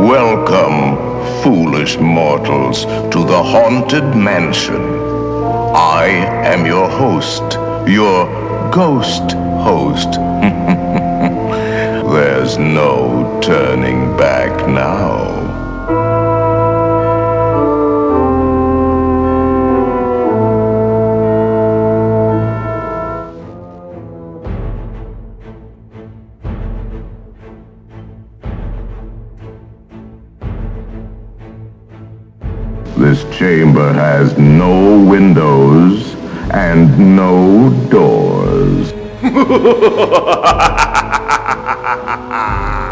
Welcome, foolish mortals, to the Haunted Mansion. I am your host, your ghost host. There's no turning back now. This chamber has no windows and no doors.